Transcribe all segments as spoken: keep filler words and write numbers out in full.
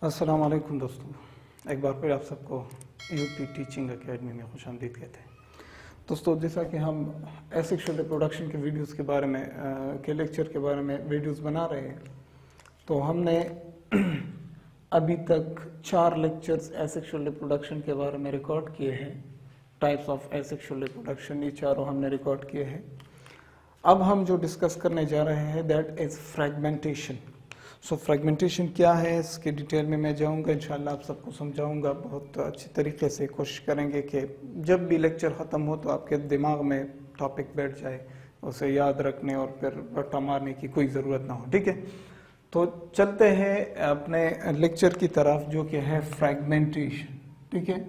अस्सलाम वालेकुम दोस्तों, एक बार फिर आप सबको यूपी टीचिंग एकेडमी में खुशामदीद कहते हैं। दोस्तों, जैसा कि हम एसेक्सुअल रिप्रोडक्शन के वीडियोस के बारे में आ, के लेक्चर के बारे में वीडियोस बना रहे हैं, तो हमने अभी तक चार लेक्चर्स एसेक्सुअल रिप्रोडक्शन के बारे में रिकॉर्ड किए हैं। टाइप्स ऑफ एसेक्सुअल रिप्रोडक्शन, ये चारों हमने रिकॉर्ड किए हैं। अब हम जो डिस्कस करने जा रहे हैं that is fragmentation. So fragmentation क्या है, इसके डिटेल में मैं जाऊंगा, इंशाल्लाह आप सबको समझाऊंगा बहुत अच्छी तरीके से। कोशिश करेंगे कि जब भी लेक्चर ख़त्म हो तो आपके दिमाग में टॉपिक बैठ जाए, उसे याद रखने और फिर रट्टा मारने की कोई ज़रूरत ना हो। ठीक है, तो चलते हैं अपने लेक्चर की तरफ, जो कि है फ्रेगमेंटेशन। ठीक है,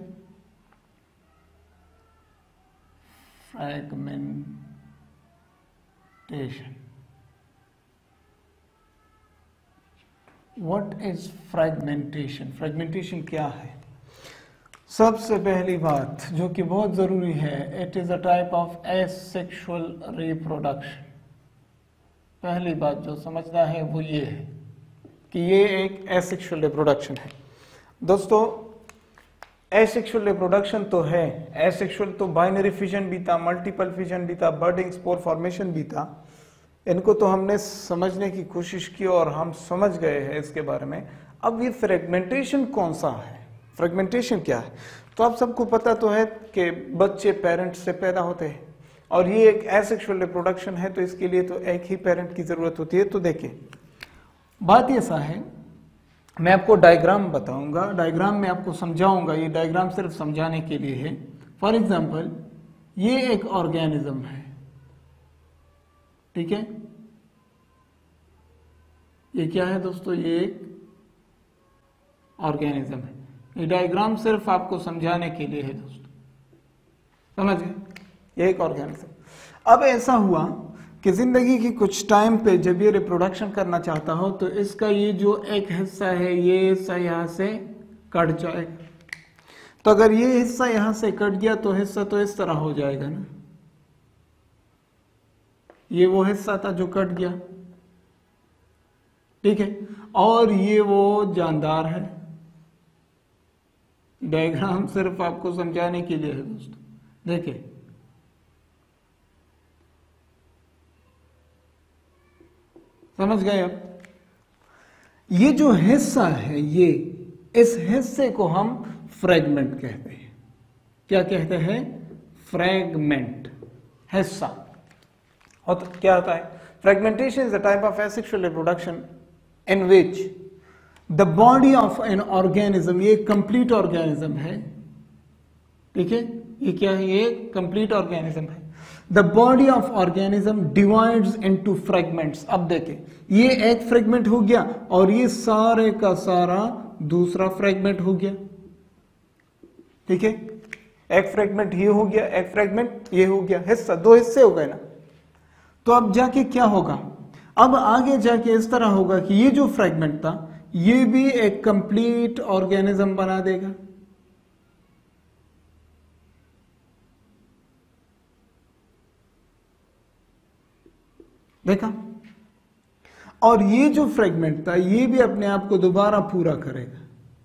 fragmentation. What is fragmentation? Fragmentation क्या है? सबसे पहली बात जो कि बहुत ज़रूरी है, it is a type of asexual reproduction. पहली बात जो समझना है वो ये है कि ये एक एसेक्सुअल रिप्रोडक्शन है। दोस्तों, एसेक्सुअल रिप्रोडक्शन तो है, एसेक्सुअल तो बाइनरी फिजन भी था, मल्टीपल फिजन भी था, बर्डिंग स्पोर फॉर्मेशन भी था। इनको तो हमने समझने की कोशिश की और हम समझ गए हैं इसके बारे में। अब ये फ्रेगमेंटेशन कौन सा है, फ्रेगमेंटेशन क्या है? तो आप सबको पता तो है कि बच्चे पेरेंट्स से पैदा होते हैं और ये एक एसेक्सुअल रिप्रोडक्शन है, तो इसके लिए तो एक ही पेरेंट की जरूरत होती है। तो देखिए, बात ऐसा है, मैं आपको डायग्राम बताऊंगा, डायग्राम में आपको समझाऊंगा। ये डायग्राम सिर्फ समझाने के लिए है। फॉर एग्जाम्पल, ये एक ऑर्गेनिज्म है, ठीक है। ये क्या है दोस्तों? ये एक ऑर्गेनिज्म है। ये डायग्राम सिर्फ आपको समझाने के लिए है दोस्तों, समझ गए? ये एक ऑर्गेनिज्म। अब ऐसा हुआ कि जिंदगी की कुछ टाइम पे जब ये रिप्रोडक्शन करना चाहता हो तो इसका ये जो एक हिस्सा है, ये हिस्सा यहां से कट जाएगा। तो अगर ये हिस्सा यहां से कट गया तो हिस्सा तो इस तरह हो जाएगा ना, ये वो हिस्सा था जो कट गया, ठीक है। और ये वो जानदार है। डायग्राम सिर्फ आपको समझाने के लिए है दोस्तों। देखिए, समझ गए? अब ये जो हिस्सा है, ये इस हिस्से को हम फ्रेगमेंट कहते हैं। क्या कहते हैं? फ्रेगमेंट, हिस्सा। और तो क्या होता है? Fragmentation is a type of asexual reproduction in which the body of an organism, ये कंप्लीट ऑर्गेनिज्म है, ठीक है। ये क्या है? ये कंप्लीट ऑर्गेनिज्म है। The body of organism divides into fragments. अब देखें, ये एक फ्रेगमेंट हो गया और ये सारे का सारा दूसरा फ्रेगमेंट हो गया, ठीक है। एक फ्रेगमेंट ये हो गया, एक फ्रेगमेंट ये हो गया, हिस्सा, दो हिस्से हो गए ना। तो अब जाके क्या होगा? अब आगे जाके इस तरह होगा कि ये जो फ्रेगमेंट था ये भी एक कंप्लीट ऑर्गेनिज्म बना देगा। देखा? और ये जो फ्रेगमेंट था ये भी अपने आप को दोबारा पूरा करेगा।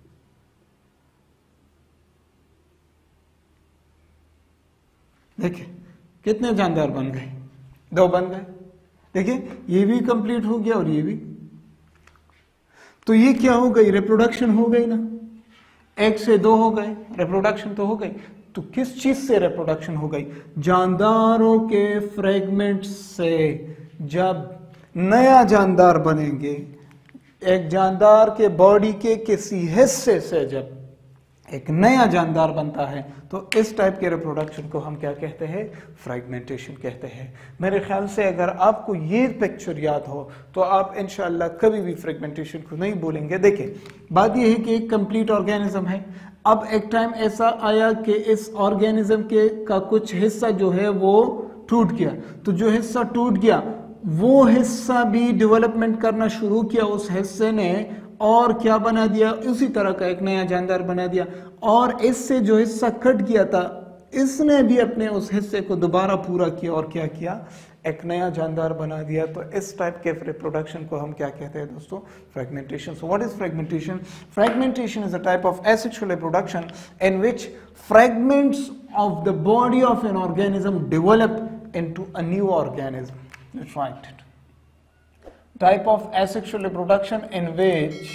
देखिए, कितने जानदार बन गए, दो बन गए। देखिए, ये भी कंप्लीट हो गया और ये भी। तो ये क्या हो गई? रिप्रोडक्शन हो गई ना। एक से दो हो गए, रिप्रोडक्शन तो हो गई। तो किस चीज से रिप्रोडक्शन हो गई? जानदारों के फ्रेगमेंट से। जब नया जानदार बनेंगे, एक जानदार के बॉडी के किसी हिस्से से जब एक नया जानदार बनता है तो इस टाइप के रिप्रोडक्शन को हम क्या कहते हैं? फ्रेगमेंटेशन कहते हैं। मेरे ख्याल से अगर आपको ये पिक्चर याद हो तो आप इंशाअल्लाह कभी भी फ्रेगमेंटेशन को नहीं भूलेंगे। देखिए, बात ये है कि एक कंप्लीट ऑर्गेनिज्म है। अब एक टाइम ऐसा आया कि इस ऑर्गेनिज्म के का कुछ हिस्सा जो है वो टूट गया। तो जो हिस्सा टूट गया वो हिस्सा भी डेवलपमेंट करना शुरू किया। उस हिस्से ने और क्या बना दिया? उसी तरह का एक नया जानदार बना दिया। और इससे जो हिस्सा कट गया था, इसने भी अपने उस हिस्से को दोबारा पूरा किया और क्या किया? एक नया जानदार बना दिया। तो इस टाइप के रिप्रोडक्शन को हम क्या कहते हैं दोस्तों? Fragmentation. So what is fragmentation? Fragmentation is a type of asexual reproduction in which fragments of the body of an organism develop into a new organism. Let's write it. Type of asexual reproduction in which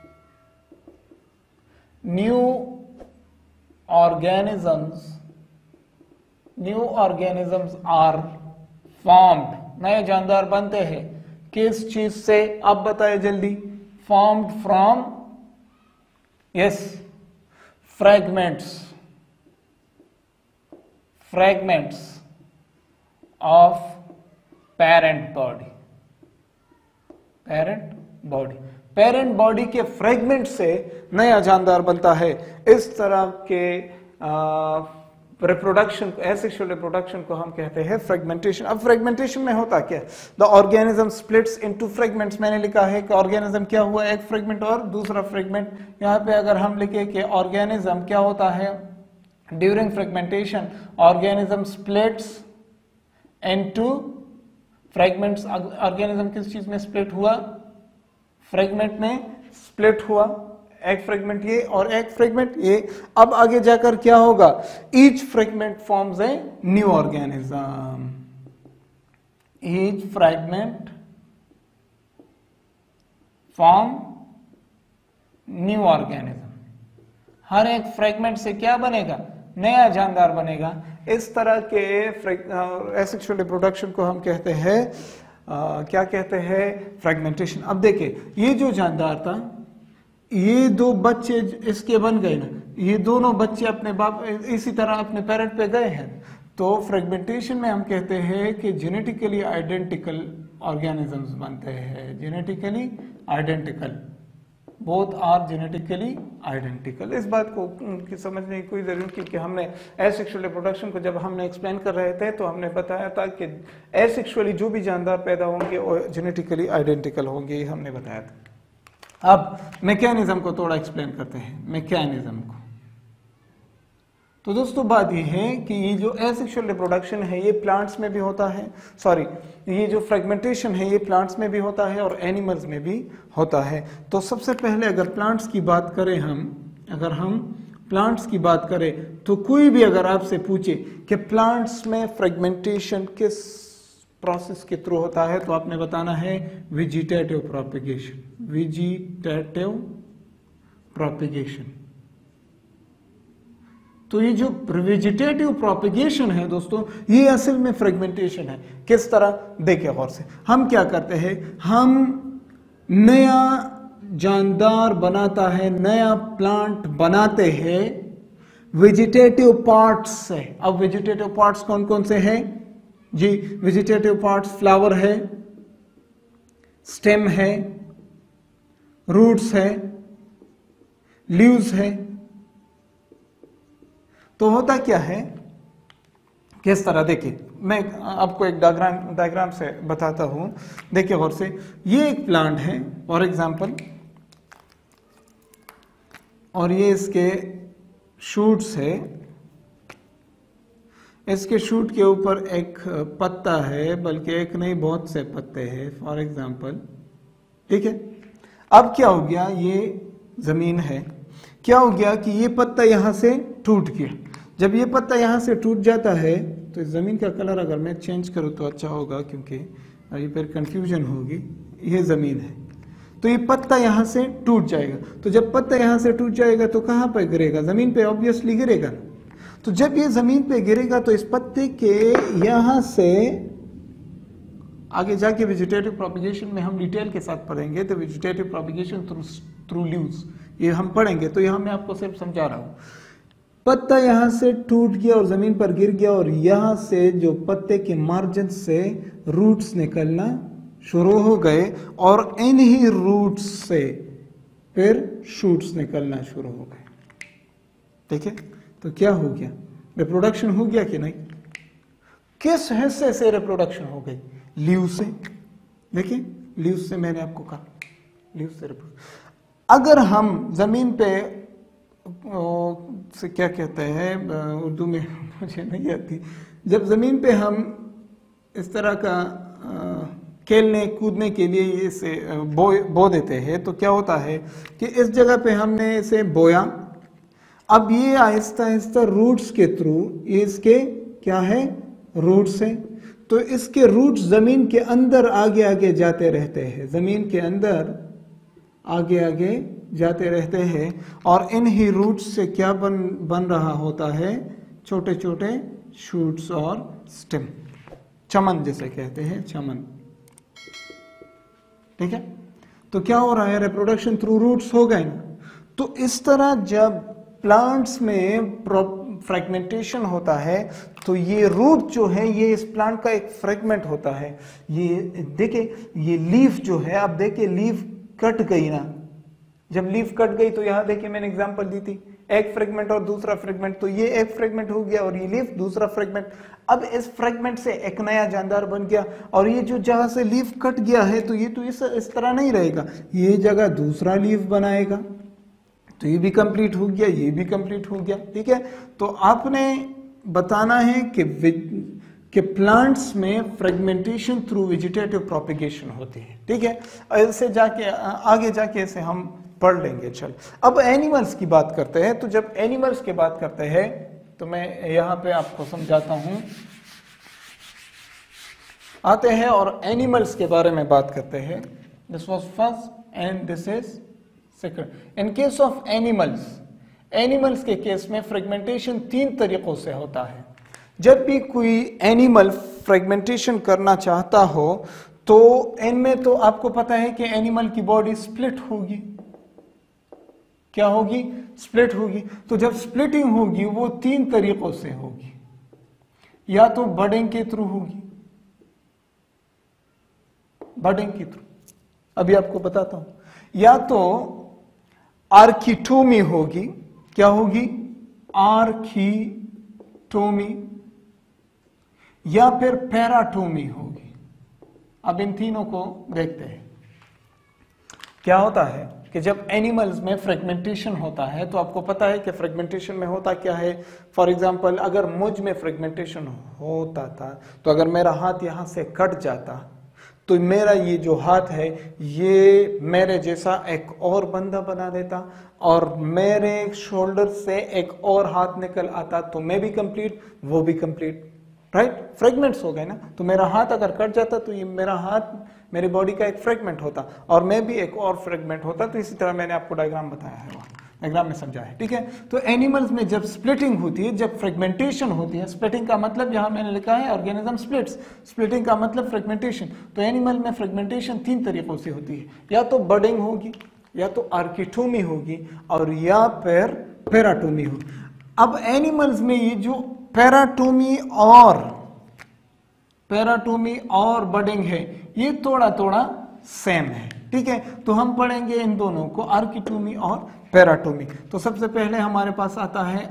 new organisms new organisms are formed, नए जानदार बनते हैं किस चीज से? अब बताए जल्दी। formed from yes fragments fragments of parent body parent body parent body के फ्रेगमेंट से नया जानदार बनता है। इस तरह के रिप्रोडक्शन, एसेक्सुअल रिप्रोडक्शन को हम कहते हैं फ्रेगमेंटेशन। अब फ्रेगमेंटेशन में होता क्या? The organism splits into fragments. मैंने लिखा है कि ऑर्गेनिज्म क्या हुआ? एक फ्रेगमेंट और दूसरा फ्रेगमेंट। यहाँ पे अगर हम लिखे कि ऑर्गेनिज्म क्या होता है during fragmentation? Organism splits into fragments. Organism किस चीज में स्प्लिट हुआ? फ्रेगमेंट में स्प्लिट हुआ। एक फ्रेगमेंट ये और एक फ्रेगमेंट ये। अब आगे जाकर क्या होगा? Each fragment forms a new organism. Each fragment form new organism. हर एक फ्रेगमेंट से क्या बनेगा? नया जानदार बनेगा। इस तरह के एसेक्सुअल रिप्रोडक्शन को हम कहते हैं Uh, क्या कहते हैं? फ्रेगमेंटेशन। अब देखिए ये जो जानदार था, ये दो बच्चे इसके बन गए ना, ये दोनों बच्चे अपने बाप इसी तरह अपने पेरेंट पे गए हैं। तो फ्रेगमेंटेशन में हम कहते हैं कि जेनेटिकली आइडेंटिकल ऑर्गेनिजम्स बनते हैं। Genetically identical, both are genetically identical. इस बात को की समझने की कोई जरूरत नहीं कि हमने एसेक्सुअल रिप्रोडक्शन को जब हमने एक्सप्लेन कर रहे थे तो हमने बताया था कि एसेक्सुअली जो भी जानदार पैदा होंगे और जेनेटिकली आइडेंटिकल होंगे, ये हमने बताया था। अब मैकेनिज्म को थोड़ा एक्सप्लेन करते हैं, मैकेनिज्म को। तो दोस्तों बात ये है कि ये जो एसेक्सुअल रिप्रोडक्शन है ये प्लांट्स में भी होता है, सॉरी ये जो फ्रेगमेंटेशन है ये प्लांट्स में भी होता है और एनिमल्स में भी होता है। तो सबसे पहले अगर प्लांट्स की बात करें हम अगर हम प्लांट्स की बात करें तो कोई भी अगर आपसे पूछे कि प्लांट्स में फ्रेगमेंटेशन किस प्रोसेस के थ्रू होता है तो आपने बताना है वेजिटेटिव प्रोपेगेशन। Vegetative propagation. तो ये जो वेजिटेटिव प्रोपेगेशन है दोस्तों, ये असल में फ्रेगमेंटेशन है। किस तरह? देखिए गौर से। हम क्या करते हैं? हम नया जानदार बनाता है, नया प्लांट बनाते हैं वेजिटेटिव पार्ट्स से। अब वेजिटेटिव पार्ट्स कौन कौन से हैं जी? वेजिटेटिव पार्ट्स फ्लावर है, स्टेम है, रूट्स है, लीव्स है। तो होता क्या है, किस तरह? देखिए मैं आपको एक डायग्राम डायग्राम से बताता हूं। देखिए गौर से, ये एक प्लांट है फॉर एग्जांपल, और ये इसके शूट्स है। इसके शूट के ऊपर एक पत्ता है, बल्कि एक नहीं बहुत से पत्ते हैं फॉर एग्जांपल, ठीक है। अब क्या हो गया? ये जमीन है, क्या हो गया कि ये पत्ता यहां से टूट गया। जब ये पत्ता यहां से टूट जाता है तो इस जमीन का कलर अगर मैं चेंज करूं तो अच्छा होगा, क्योंकि ये फिर कंफ्यूजन होगी। ये जमीन है तो ये पत्ता यहां से टूट जाएगा। तो जब पत्ता यहां से टूट जाएगा तो कहां पर गिरेगा? जमीन पे ऑब्वियसली गिरेगा। तो जब ये जमीन पे गिरेगा तो इस पत्ते के यहां से आगे जाके वेजिटेटिव प्रोपेगेशन में हम डिटेल के साथ पढ़ेंगे। तो vegetative propagation through through leaves ये हम पढ़ेंगे। तो यहां मैं आपको सिर्फ समझा रहा हूं। पत्ता यहां से टूट गया और जमीन पर गिर गया, और यहां से जो पत्ते के मार्जिन से रूट्स निकलना शुरू हो गए, और इन्हीं रूट्स से फिर शूट्स निकलना शुरू हो गए। ठीक है, तो क्या हो गया? रिप्रोडक्शन हो गया कि नहीं? किस हिस्से से रिप्रोडक्शन हो गई? लीव से। देखिए लीव से, मैंने आपको कहा लीव से रिप्रोडक्शन। अगर हम जमीन पे से क्या कहते हैं उर्दू में मुझे नहीं आती, जब जमीन पे हम इस तरह का खेलने कूदने के लिए इसे बो बो देते हैं, तो क्या होता है कि इस जगह पे हमने इसे बोया। अब ये आहिस्ता आहिस्ता रूट्स के थ्रू, ये इसके क्या है, रूट्स है, तो इसके रूट्स जमीन के अंदर आगे आगे जाते रहते हैं, जमीन के अंदर आगे आगे जाते रहते हैं, और इन ही रूट्स से क्या बन बन रहा होता है, छोटे छोटे शूट्स और स्टेम, चमन जिसे कहते हैं, चमन। ठीक है, तो क्या हो रहा है, रिप्रोडक्शन थ्रू रूट्स हो गए ना। तो इस तरह जब प्लांट्स में फ्रेगमेंटेशन होता है तो ये रूट जो है ये इस प्लांट का एक फ्रेगमेंट होता है। ये देखिए, ये लीफ जो है, आप देखिए लीफ कट गई ना, जब लीफ कट गई तो यहां देखिए मैंने एग्जांपल दी थी, एक फ्रेगमेंट और दूसरा फ्रेगमेंट, तो ये एक फ्रेगमेंट हो गया और ये लीफ दूसरा फ्रेगमेंट। अब इस फ्रेगमेंट से एक नया जानदार बन गया, और ये जो जहां से लीफ कट गया है तो ये तो इस, इस तरह नहीं रहेगा, ये जगह दूसरा लीफ बनाएगा, तो ये भी कंप्लीट हो गया, ये भी कंप्लीट हो गया। ठीक है, तो आपने बताना है कि कि प्लांट्स में फ्रेगमेंटेशन थ्रू वेजिटेटिव प्रोपिगेशन होती है। ठीक है, ऐसे जाके आगे जाके इसे हम पढ़ लेंगे। चल, अब एनिमल्स की बात करते हैं। तो जब एनिमल्स की बात करते हैं तो मैं यहां पे आपको समझाता हूं, आते हैं और एनिमल्स के बारे में बात करते हैं। This was first and this is second. In case of animals, animals के केस में फ्रेगमेंटेशन तीन तरीकों से होता है। जब भी कोई एनिमल फ्रेगमेंटेशन करना चाहता हो तो इनमें तो आपको पता है कि एनिमल की बॉडी स्प्लिट होगी, क्या होगी, स्प्लिट होगी। तो जब स्प्लिटिंग होगी वो तीन तरीकों से होगी, या तो बडिंग के थ्रू होगी, बडिंग के थ्रू, अभी आपको बताता हूं, या तो आर्किटोमी होगी, क्या होगी, आर्किटोमी, या फिर पैराटोमी होगी। अब इन तीनों को देखते हैं। क्या होता है कि जब एनिमल्स में फ्रेगमेंटेशन होता है तो आपको पता है कि फ्रेगमेंटेशन में होता क्या है। फॉर एग्जांपल, अगर मुझ में फ्रेगमेंटेशन होता था तो अगर मेरा हाथ यहां से कट जाता तो मेरा ये जो हाथ है ये मेरे जैसा एक और बंदा बना देता, और मेरे शोल्डर से एक और हाथ निकल आता, तो मैं भी कंप्लीट, वो भी कंप्लीट, राइट, फ्रेगमेंट्स हो गए ना। तो मेरा हाथ अगर कट जाता तो ये मेरा हाथ मेरी बॉडी का एक फ्रेगमेंट होता, और मैं भी एक और फ्रेगमेंट होता। तो इसी तरह मैंने आपको डायग्राम बताया है, वहां डायग्राम में समझा है। ठीक है, तो एनिमल्स में जब स्प्लिटिंग होती है, जब फ्रेगमेंटेशन होती है, स्प्लिटिंग का मतलब यहां मैंने लिखा है ऑर्गेनिज्म स्प्लिट्स, स्प्लिटिंग का मतलब फ्रेगमेंटेशन। तो एनिमल में फ्रेगमेंटेशन तीन तरीकों से होती है, या तो बडिंग होगी, या तो आर्किटोमी होगी, और या फिर पैराटोमी होगी। अब एनिमल्स में ये जो पैराटोमी और पैराटोमी और बडिंग है ये थोड़ा थोड़ा सेम है। ठीक है, तो हम पढ़ेंगे इन दोनों को, आर्किटोमी और पैराटोमी। तो सबसे पहले हमारे पास आता है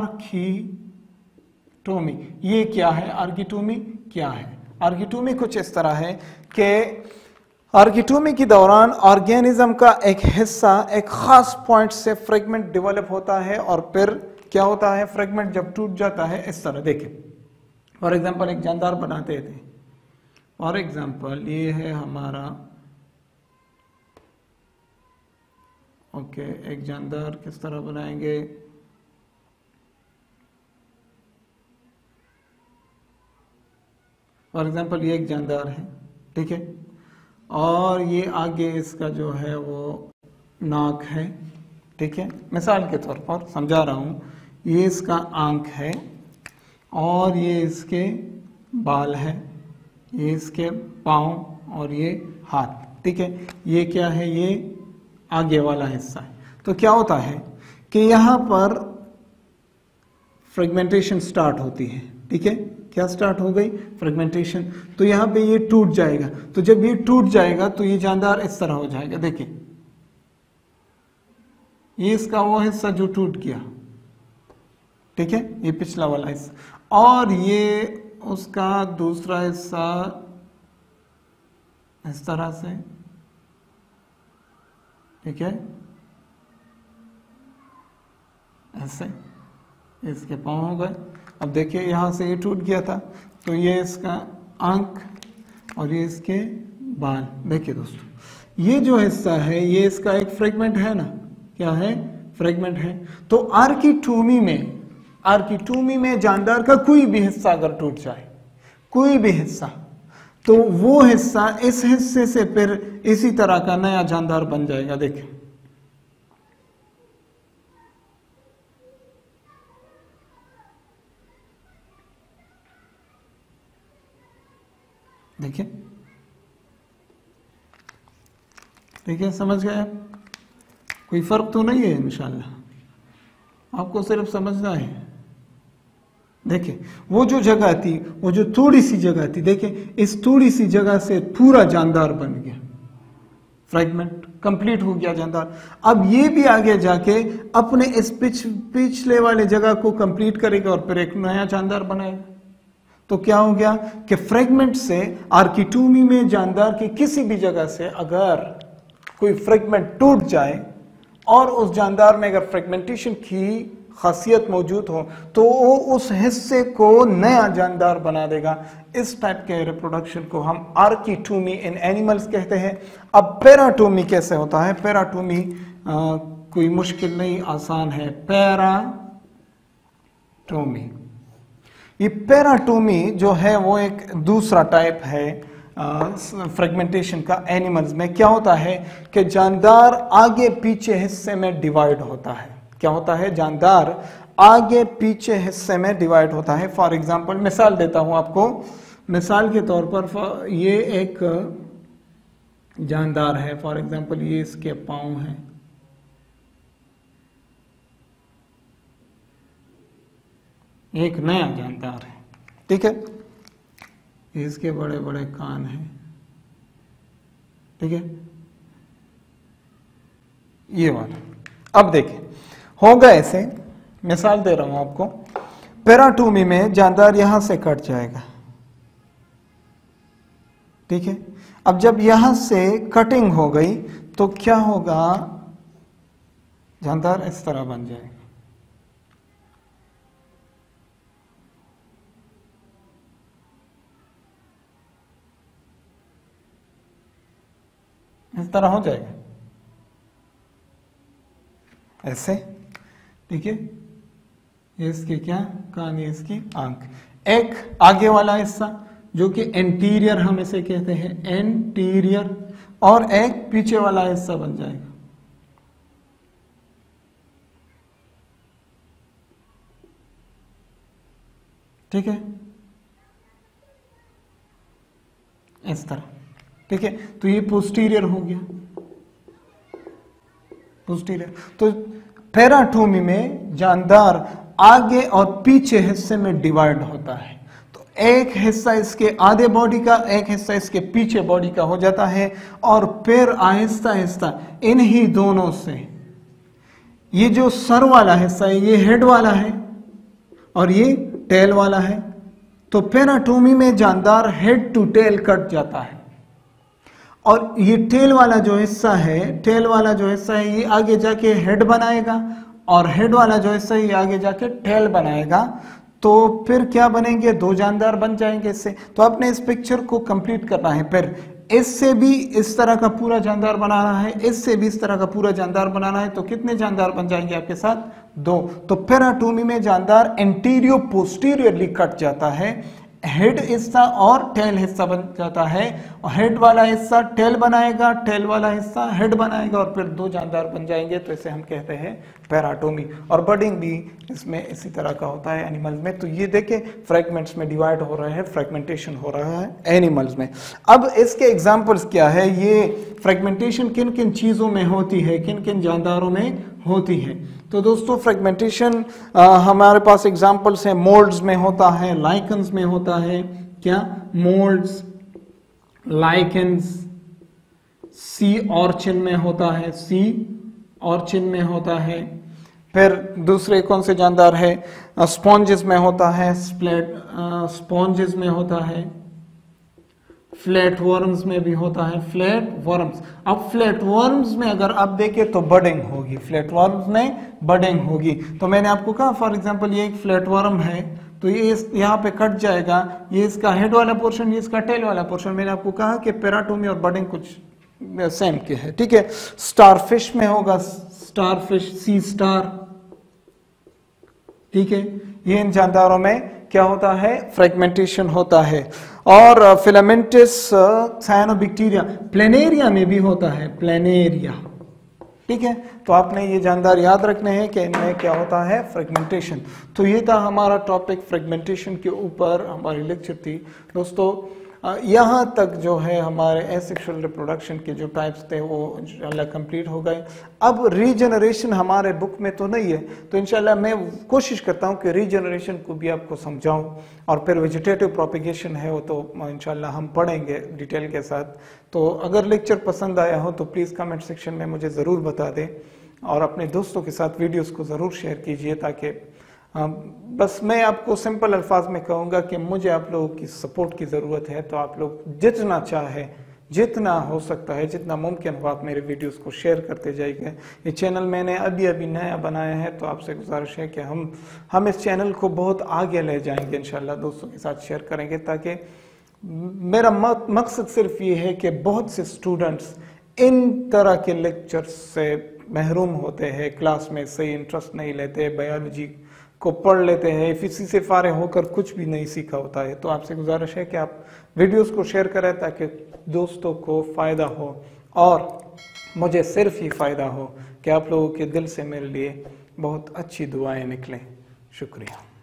आर्किटोमी। ये क्या है, आर्किटोमी क्या है? आर्किटोमी कुछ इस तरह है कि आर्किटोमी के दौरान ऑर्गेनिज्म का एक हिस्सा एक खास पॉइंट से फ्रेगमेंट डेवलप होता है, और फिर क्या होता है, फ्रेगमेंट जब टूट जाता है इस तरह, देखिए फॉर एग्जांपल एक जानदार बनाते थे। फॉर एग्जांपल ये है हमारा, ओके okay, एक जानदार किस तरह बनाएंगे, फॉर एग्जांपल ये एक जानदार है, ठीक है, और ये आगे इसका जो है वो नाक है, ठीक है, मिसाल के तौर पर समझा रहा हूं। ये इसका आंख है, और ये इसके बाल है, ये इसके पाँव, और ये हाथ। ठीक है, ये क्या है, ये आगे वाला हिस्सा है। तो क्या होता है कि यहां पर फ्रेगमेंटेशन स्टार्ट होती है। ठीक है, क्या स्टार्ट हो गई, फ्रेगमेंटेशन। तो यहां पे ये टूट जाएगा, तो जब ये टूट जाएगा तो ये जानदार इस तरह हो जाएगा। देखिए ये इसका वो हिस्सा जो टूट गया, ठीक है, ये पिछला वाला हिस्सा, और ये उसका दूसरा हिस्सा इस तरह से, ठीक है, ऐसे इसके पाँव हो गए। अब देखिए यहां से ये टूट गया था, तो ये इसका आंख और ये इसके बाल। देखिए दोस्तों, ये जो हिस्सा है ये इसका एक फ्रेगमेंट है ना, क्या है, फ्रेगमेंट है। तो आर्किटोमी में आर्किटोमी में जानदार का कोई भी हिस्सा अगर टूट जाए, कोई भी हिस्सा, तो वो हिस्सा इस हिस्से से फिर इसी तरह का नया जानदार बन जाएगा। देखिए देखिए देखिए समझ गए आप? कोई फर्क तो नहीं है, इंशाल्लाह आपको सिर्फ समझना है। देखिए वो जो जगह थी, वो जो थोड़ी सी जगह थी, देखिए इस थोड़ी सी जगह से पूरा जानदार बन गया, फ्रैगमेंट कंप्लीट हो गया जानदार। अब ये भी आगे जाके अपने इस पिछ पिछले वाले जगह को कंप्लीट करेगा और फिर एक नया जानदार बनाएगा। तो क्या हो गया कि फ्रैगमेंट से आर्किटोमी में जानदार की किसी भी जगह से अगर कोई फ्रैगमेंट टूट जाए और उस जानदार में अगर फ्रैगमेंटेशन की खासियत मौजूद हो तो वो उस हिस्से को नया जानदार बना देगा। इस टाइप के रिप्रोडक्शन को हम आर्किटोमी इन एनिमल्स कहते हैं। अब पैराटोमी कैसे होता है? पैराटोमी कोई मुश्किल नहीं, आसान है। पैराटोमी, ये पैराटोमी जो है वो एक दूसरा टाइप है फ्रेगमेंटेशन का। एनिमल्स में क्या होता है कि जानदार आगे पीछे हिस्से में डिवाइड होता है। क्या होता है? जानदार आगे पीछे हिस्से में डिवाइड होता है। फॉर एग्जांपल मिसाल देता हूं आपको, मिसाल के तौर पर ये एक जानदार है, फॉर एग्जांपल ये इसके पांव हैं, एक नया जानदार है, ठीक है, इसके बड़े बड़े कान हैं, ठीक है, ये वाला। अब देखिए होगा ऐसे, मिसाल दे रहा हूं आपको, पैराटोमी में जानदार यहां से कट जाएगा, ठीक है। अब जब यहां से कटिंग हो गई तो क्या होगा, जानदार इस तरह बन जाएगा, इस तरह हो जाएगा ऐसे, ठीक है। ये इसके क्या कान, ये इसकी आंख। एक आगे वाला हिस्सा जो कि एंटीरियर हम इसे कहते हैं, एंटीरियर, और एक पीछे वाला हिस्सा बन जाएगा, ठीक है, इस तरह, ठीक है। तो ये पोस्टीरियर हो गया, पोस्टीरियर। तो पैराटोमी में जानदार आगे और पीछे हिस्से में डिवाइड होता है। तो एक हिस्सा इसके आधे बॉडी का, एक हिस्सा इसके पीछे बॉडी का हो जाता है, और फिर आहिस्ता आहिस्ता इन्हीं दोनों से, ये जो सर वाला हिस्सा है ये हेड वाला है और ये टेल वाला है। तो पैराटोमी में जानदार हेड टू टेल कट जाता है, और ये टेल वाला जो हिस्सा है, टेल वाला जो हिस्सा है ये आगे जाके हेड बनाएगा, और हेड वाला जो हिस्सा है ये आगे जाके टेल बनाएगा। तो फिर क्या बनेंगे, दो जानदार बन जाएंगे इससे। तो आपने इस पिक्चर को कंप्लीट करना है, फिर इससे भी इस तरह का पूरा जानदार बनाना है, इससे भी इस तरह का पूरा जानदार बनाना है। तो कितने जानदार बन जाएंगे आपके साथ? दो। तो पैराटोमी में जानदार एंटीरियो पोस्टीरियरली कट जाता है, हेड हिस्सा और टेल हिस्सा बन जाता है, और हेड वाला हिस्सा टेल बनाएगा, टेल वाला हिस्सा हेड बनाएगा, और फिर दो जानदार बन जाएंगे। तो इसे हम कहते हैं पैराटोमी। और बडिंग भी इसमें इसी तरह का होता है एनिमल्स में। तो ये देखें फ्रैगमेंट्स में डिवाइड हो रहा है, फ्रैगमेंटेशन हो रहा है एनिमल्स में। अब इसके एग्जांपल्स क्या है, ये फ्रैगमेंटेशन किन किन चीजों में होती है, किन किन जानदारों में होती है। तो दोस्तों फ्रैगमेंटेशन हमारे पास एग्जांपल्स हैं, मोल्ड्स में होता है, लाइकन्स में होता है, क्या, मोल्ड्स, लाइकन्स, सी ऑर्चिन में होता है, सी ऑर्चिन में होता है। फिर दूसरे कौन से जानदार है, स्पॉन्जेस में होता है, स्प्लेट स्पॉन्जेस में होता है, फ्लैट वर्म्स में भी होता है, फ्लैट वर्म्स। अब फ्लैट वर्म्स में अगर आप देखें तो बडिंग होगी, फ्लैट वर्म्स में बडिंग होगी। तो मैंने आपको कहा फॉर एग्जांपल ये एक फ्लैट वर्म है, तो ये इस यहाँ पे कट जाएगा, ये इसका हेड वाला पोर्शन, ये इसका टेल वाला पोर्शन। मैंने आपको कहा कि पेराटोमी और बडिंग कुछ सेम के है, ठीक है। स्टारफिश में होगा स्टारफिश, सी स्टार, ठीक है। ये इन जानदारों में क्या होता है, फ्रेगमेंटेशन होता है। और फिलामेंटस साइनोबैक्टीरिया प्लेनेरिया में भी होता है, प्लेनेरिया, ठीक है। तो आपने ये जानदार याद रखने हैं कि इनमें क्या होता है, फ्रेगमेंटेशन। तो ये था हमारा टॉपिक, फ्रेगमेंटेशन के ऊपर हमारी लेक्चर थी दोस्तों। यहाँ तक जो है हमारे एसेक्सुअल रिप्रोडक्शन के जो टाइप्स थे वो इंशाल्लाह कंप्लीट हो गए। अब रीजनरेशन हमारे बुक में तो नहीं है, तो इंशाल्लाह मैं कोशिश करता हूँ कि रीजनरेशन को भी आपको समझाऊँ। और फिर वेजिटेटिव प्रोपिगेशन है वो तो इंशाल्लाह हम पढ़ेंगे डिटेल के साथ। तो अगर लेक्चर पसंद आया हो तो प्लीज़ कमेंट सेक्शन में मुझे ज़रूर बता दें, और अपने दोस्तों के साथ वीडियोज़ को ज़रूर शेयर कीजिए, ताकि बस मैं आपको सिंपल अल्फाज में कहूँगा कि मुझे आप लोगों की सपोर्ट की ज़रूरत है। तो आप लोग जितना चाहे, जितना हो सकता है, जितना मुमकिन हो, आप मेरे वीडियोस को शेयर करते जाइए। ये चैनल मैंने अभी अभी नया बनाया है, तो आपसे गुजारिश है कि हम हम इस चैनल को बहुत आगे ले जाएंगे इंशाल्लाह, दोस्तों के साथ शेयर करेंगे, ताकि मेरा मकसद सिर्फ ये है कि बहुत से स्टूडेंट्स इन तरह के लेक्चर्स से महरूम होते हैं, क्लास में सही इंटरेस्ट नहीं लेते, बायोलॉजी को पढ़ लेते हैं, इसी से फारे होकर कुछ भी नहीं सीखा होता है। तो आपसे गुजारिश है कि आप वीडियोस को शेयर करें, ताकि दोस्तों को फ़ायदा हो और मुझे सिर्फ ही फ़ायदा हो कि आप लोगों के दिल से मेरे लिए बहुत अच्छी दुआएं निकलें। शुक्रिया।